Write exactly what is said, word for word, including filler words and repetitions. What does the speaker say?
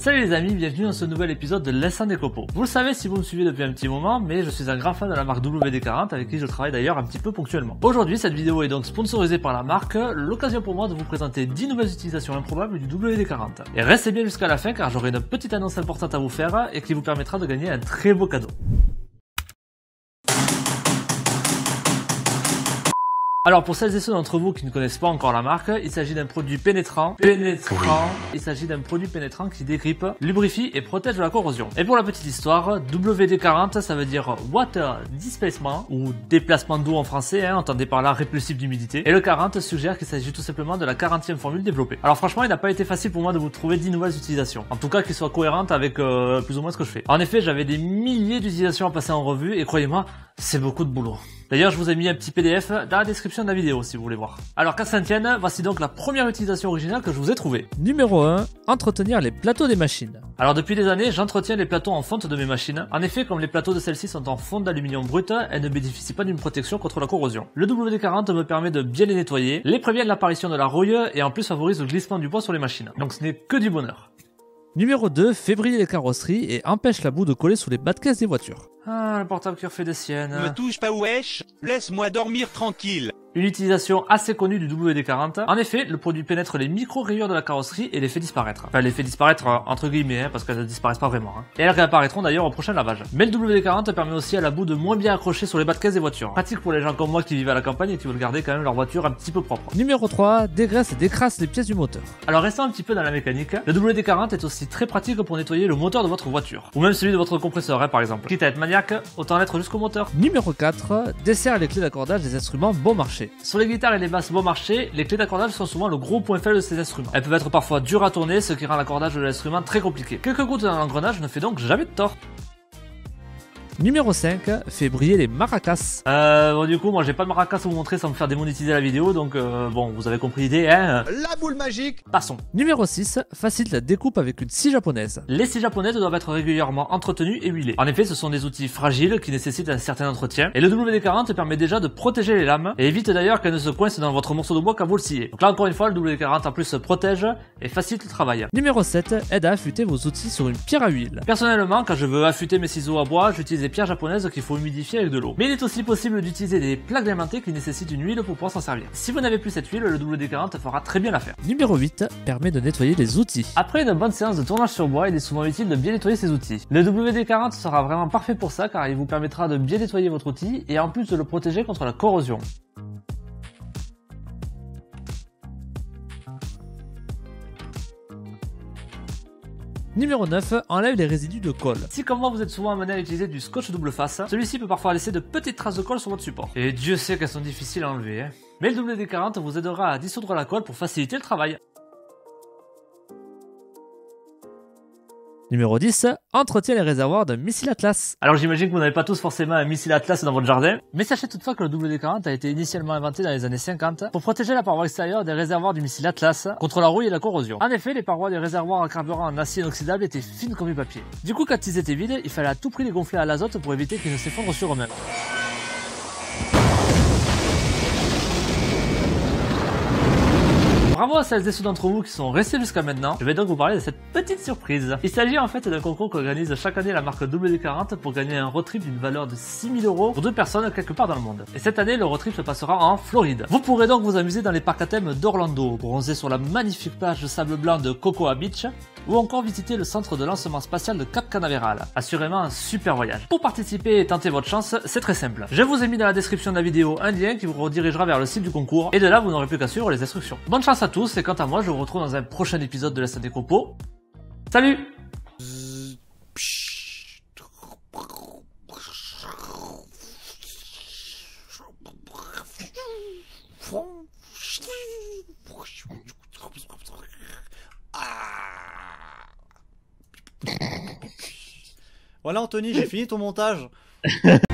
Salut les amis, bienvenue dans ce nouvel épisode de L'Instant des Copeaux. Vous le savez si vous me suivez depuis un petit moment, mais je suis un grand fan de la marque W D quarante avec qui je travaille d'ailleurs un petit peu ponctuellement. Aujourd'hui, cette vidéo est donc sponsorisée par la marque, l'occasion pour moi de vous présenter dix nouvelles utilisations improbables du W D quarante. Et restez bien jusqu'à la fin car j'aurai une petite annonce importante à vous faire et qui vous permettra de gagner un très beau cadeau. Alors pour celles et ceux d'entre vous qui ne connaissent pas encore la marque, il s'agit d'un produit pénétrant, pénétrant, il s'agit d'un produit pénétrant qui dégrippe, lubrifie et protège de la corrosion. Et pour la petite histoire, W D quarante ça veut dire Water Displacement, ou déplacement d'eau en français, hein, entendez par là répulsif d'humidité. Et le quarante suggère qu'il s'agit tout simplement de la quarantième formule développée. Alors franchement il n'a pas été facile pour moi de vous trouver dix nouvelles utilisations, en tout cas qui soient cohérentes avec euh, plus ou moins ce que je fais. En effet j'avais des milliers d'utilisations à passer en revue et croyez-moi, c'est beaucoup de boulot. D'ailleurs, je vous ai mis un petit P D F dans la description de la vidéo si vous voulez voir. Alors qu'à s'en tienne, voici donc la première utilisation originale que je vous ai trouvée. Numéro un. Entretenir les plateaux des machines. Alors depuis des années, j'entretiens les plateaux en fonte de mes machines. En effet, comme les plateaux de celles-ci sont en fonte d'aluminium brut, elles ne bénéficient pas d'une protection contre la corrosion. Le W D quarante me permet de bien les nettoyer, les prévient de l'apparition de la rouille et en plus favorise le glissement du bois sur les machines. Donc ce n'est que du bonheur. Numéro deux. Fait briller les carrosseries et empêche la boue de coller sous les bas de caisse des voitures. Ah, le portable qui refait des siennes. Me touche pas wesh, laisse-moi dormir tranquille. Une utilisation assez connue du W D quarante. En effet, le produit pénètre les micro-rayures de la carrosserie et les fait disparaître. Enfin, les fait disparaître euh, entre guillemets, hein, parce qu'elles ne disparaissent pas vraiment. Hein. Et elles réapparaîtront d'ailleurs au prochain lavage. Mais le W D quarante permet aussi à la boue de moins bien accrocher sur les bas de caisse des voitures. Pratique pour les gens comme moi qui vivent à la campagne et qui veulent garder quand même leur voiture un petit peu propre. Numéro trois. Dégraisse et décrasse les pièces du moteur. Alors restant un petit peu dans la mécanique, le W D quarante est aussi très pratique pour nettoyer le moteur de votre voiture. Ou même celui de votre compresseur, hein, par exemple. Quitte à être maniaque, autant l'être jusqu'au moteur. Numéro quatre. Dessert les clés d'accordage des instruments bon marché. Sur les guitares et les basses bon marché, les clés d'accordage sont souvent le gros point faible de ces instruments. Elles peuvent être parfois dures à tourner, ce qui rend l'accordage de l'instrument très compliqué. Quelques gouttes dans l'engrenage ne fait donc jamais de tort. Numéro cinq. Fait briller les maracas. Euh, bon du coup, moi j'ai pas de maracas à vous montrer sans me faire démonétiser la vidéo, donc euh, bon, vous avez compris l'idée, hein. La boule magique. Passons. Numéro six. Facilite la découpe avec une scie japonaise. Les scies japonaises doivent être régulièrement entretenues et huilées. En effet, ce sont des outils fragiles qui nécessitent un certain entretien, et le W D quarante permet déjà de protéger les lames, et évite d'ailleurs qu'elles ne se coincent dans votre morceau de bois quand vous le sciez. Donc là encore une fois, le W D quarante en plus protège et facilite le travail. Numéro sept. Aide à affûter vos outils sur une pierre à huile. Personnellement, quand je veux affûter mes ciseaux à bois, j'utilise des pierres japonaises qu'il faut humidifier avec de l'eau. Mais il est aussi possible d'utiliser des plaques diamantées qui nécessitent une huile pour pouvoir s'en servir. Si vous n'avez plus cette huile, le W D quarante fera très bien l'affaire. Numéro huit. Permet de nettoyer les outils. Après une bonne séance de tournage sur bois, il est souvent utile de bien nettoyer ses outils. Le W D quarante sera vraiment parfait pour ça car il vous permettra de bien nettoyer votre outil et en plus de le protéger contre la corrosion. Numéro neuf. Enlève les résidus de colle. Si comme moi vous êtes souvent amené à utiliser du scotch double face, celui-ci peut parfois laisser de petites traces de colle sur votre support. Et Dieu sait qu'elles sont difficiles à enlever, hein. Mais le W D quarante vous aidera à dissoudre la colle pour faciliter le travail. Numéro dix. Entretient les réservoirs d'un missile Atlas. Alors j'imagine que vous n'avez pas tous forcément un missile Atlas dans votre jardin, mais sachez toutefois que le W D quarante a été initialement inventé dans les années cinquante pour protéger la paroi extérieure des réservoirs du missile Atlas contre la rouille et la corrosion. En effet, les parois des réservoirs à carburant en acier inoxydable étaient fines comme du papier. Du coup, quand ils étaient vides, il fallait à tout prix les gonfler à l'azote pour éviter qu'ils ne s'effondrent sur eux-mêmes. Bravo à celles et ceux d'entre vous qui sont restés jusqu'à maintenant. Je vais donc vous parler de cette petite surprise. Il s'agit en fait d'un concours qu'organise chaque année la marque W D quarante pour gagner un road trip d'une valeur de six mille euros pour deux personnes quelque part dans le monde. Et cette année, le road trip se passera en Floride. Vous pourrez donc vous amuser dans les parcs à thème d'Orlando, bronzer sur la magnifique plage de sable blanc de Cocoa Beach, ou encore visiter le centre de lancement spatial de Cap Canaveral. Assurément un super voyage. Pour participer et tenter votre chance, c'est très simple. Je vous ai mis dans la description de la vidéo un lien qui vous redirigera vers le site du concours, et de là vous n'aurez plus qu'à suivre les instructions. Bonne chance à tous, et quant à moi, je vous retrouve dans un prochain épisode de l'Instant des Copeaux. Salut! Voilà Anthony, j'ai fini ton montage.